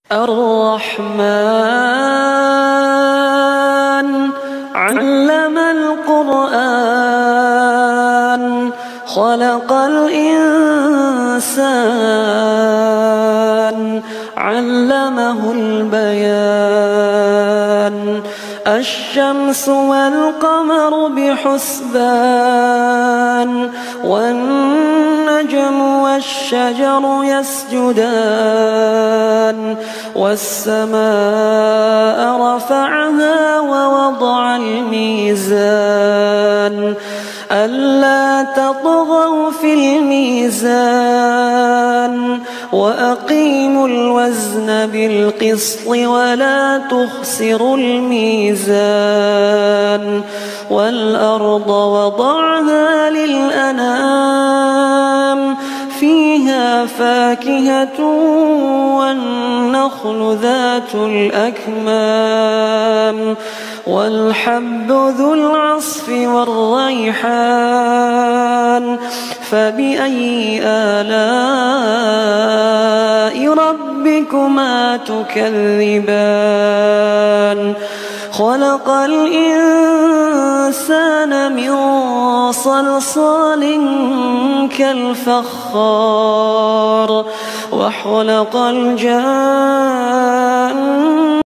الرحمن علم القرآن خلق الإنسان علمه البيان الشمس والقمر بحسبان والنجم والشجر يسجدان والسماء رفعها ووضع الميزان ألا تطغوا في الميزان وأقيموا الوزن بالقسط ولا تخسروا الميزان والأرض وضعها للأنام فيها فاكهة والنخل ذات الأكمام والحب ذو العصف والريحان فبأي آلاء ربكما تكذبان خلق الإنسان من صلصال كالفخار وخلق الجان